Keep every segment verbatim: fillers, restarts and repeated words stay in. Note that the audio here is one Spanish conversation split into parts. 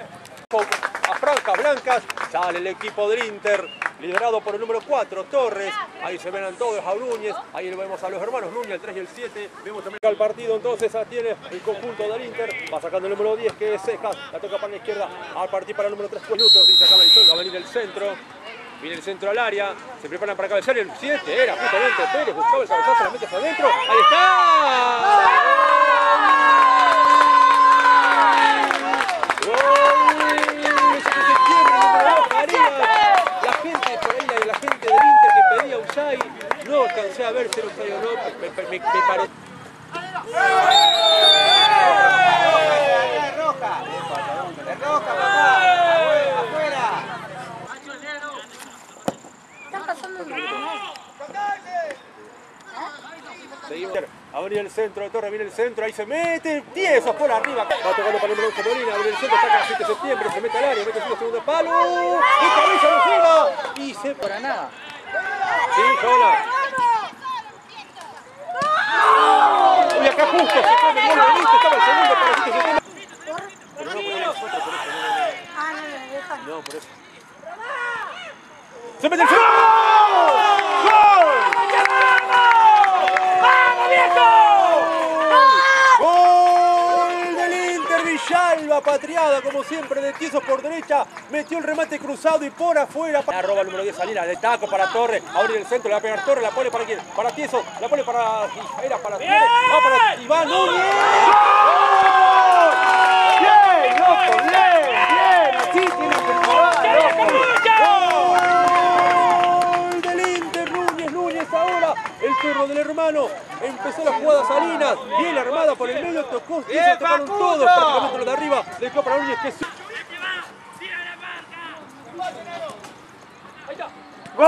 A franjas blancas sale el equipo del Inter, liderado por el número cuatro, Torres. Ahí se ven todos a Núñez, ahí lo vemos a los hermanos Núñez, el tres y el siete. Vemos también el partido, entonces tiene el conjunto del Inter. Va sacando el número diez, que es Cejas, la toca para la izquierda, al partir para el número tres minutos. Y se acaba el sol, va a venir el centro. Viene el centro al área, se preparan para cabecear. El siete era justamente Pérez, buscaba el cabezazo, la mete hacia adentro. ¡Ahí está! La gente por ahí, la gente del Inter que pedía Usay, no alcancé a ver si era Usay o no, me, me, me, me parece. ¡Es roja! ¡Es roja, papá! ¡Afuera! Están pasando un montón. Seguimos. A venir el centro de Torre, viene el centro, ahí se mete, tiesos por arriba. Va tocando para el número once Molina, viene el centro, saca el siete de septiembre, se mete al área, mete el segundo palo. Y cabeza no llega. Y se... Para nada. Sí, sola. Uy, acá justo se come el gol del Inter, estaba el segundo para el siete de septiembre. Pero no ponemos nosotros por eso, no, no, no. Ah, no, no, déjame. No, por eso. ¡Se mete el centro! ¡Gol! ¡Vamos, viejo! ¡Gol del Inter! Villalba, patriada como siempre de Tiesos por derecha. Metió el remate cruzado y por afuera. Arroba el número diez Salinas, de taco para Torre. Abre el centro, le va a pegar Torre, la pone para quién? Para Tiesos, la pone para... Era para... Va para Iván Núñez. ¡Bien, loco! ¡Bien, bien! Así tiene que jugar, loco. Ahora el perro del hermano, empezó la jugada Salinas, bien armada por el medio, tocó, y se tocaron todos prácticamente los de arriba, dejó para Núñez que... ¡Gol!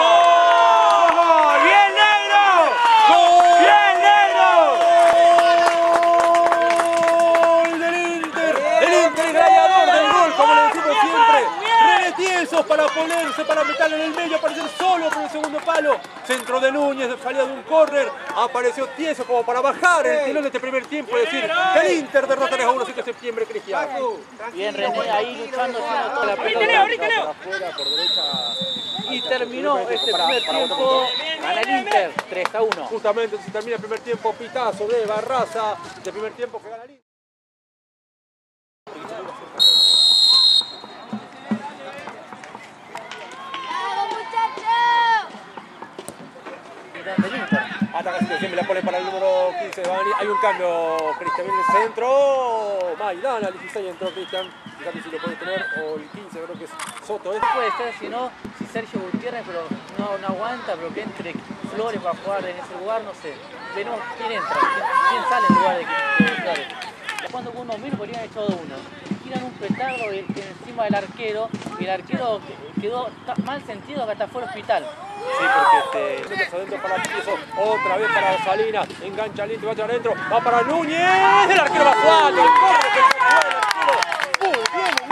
¡Bien negro! ¡Gol! ¡Bien negro! ¡Gol del Inter! El Inter gladiador del gol, como le decimos siempre. René Tiesos para ponerse, para meterle en el medio, aparecer solo por el segundo palo. Centro de Núñez, salida de un córner. Apareció Tiesos como para bajar el telón de este primer tiempo y decir que el Inter derrota tres a uno siete de septiembre, Cristian. Bien René ahí luchando, haciendo toda la pelota por afuera, por derecha. Y terminó este primer tiempo, gana el Inter, tres a uno. Justamente se termina el primer tiempo, pitazo de Barraza, este primer tiempo que gana el Inter. Ataca siempre la pone para el número quince de Bani. Hay un cambio, Cristian viene en el centro. Maidana, el dieciséis entró Cristian. Fíjate si lo puede tener. O el quince, creo que es Soto. ¿eh? Puede ser, si no, si Sergio Gutiérrez, pero no, no aguanta, pero que entre Flores para jugar en ese lugar, no sé. Veremos quién entra, quién, quién sale en lugar de, de Flores. Cuando uno menos podrían haber echado uno. Tiran un petardo encima del arquero y el arquero quedó mal sentido que hasta fue al hospital. Sí, porque este, metes adentro para Tiesos, otra vez para Salinas, engancha al Inter, va adentro, va para Núñez, el arquero va suave, el corre que el arquero, muy bien.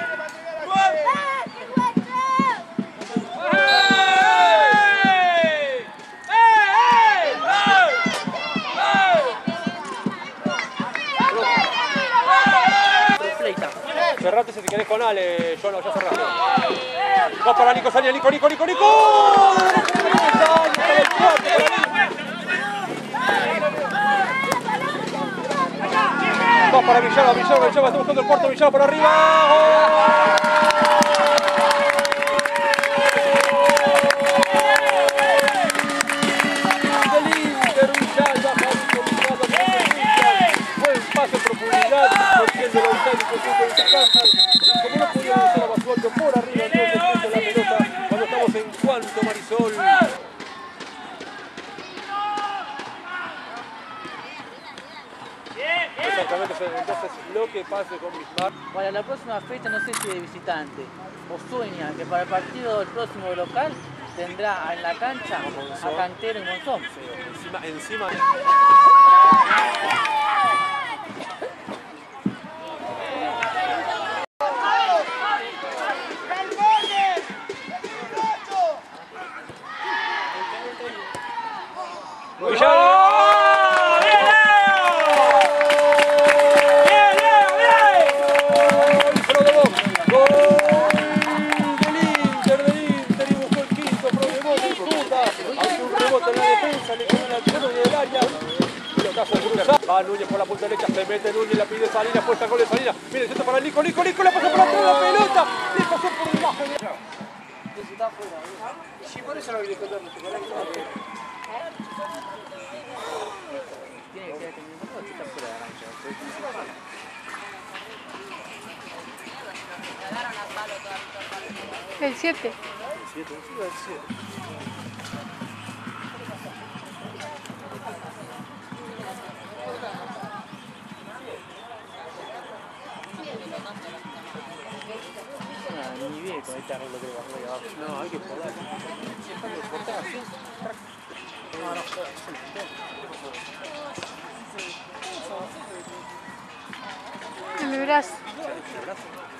Cerrate si te querés con Ale, yo no, ya cerrate. Va para Nico, Salinas, Nico, Nico, Nico, Nico. Va para Villalba, Villalba, Villalba, está buscando el cuarto, Villalba por arriba. Del Inter, Villalba, buen pase en profundidad, metiendo la Villalba y conjunto de visitantes. Como no pudieron hacer a Basualdo por arriba, entonces puso la pelota cuando estamos en cuanto, Marisol. Exactamente, entonces lo que pase con Bismarck. Para la próxima fecha, no sé si de visitante o sueña que para el partido del próximo local tendrá en la cancha a Cantero y Monzón. Sí, encima, encima. Villalba. Salinas, puesta con de Salinas. Mire, el centro para Nico, Nico, Nico, la pasa por atrás la pelota. Le pasó por debajo. Está afuera. Sí, por eso no vi contar mucho. Tiene que quedar teniendo todo, está fuera de la cancha. El siete. El siete, sí, el siete. Ni bien con este arreglo que le bajó ahí abajo. No, hay que poder. No, no. En mi brazo. El brazo.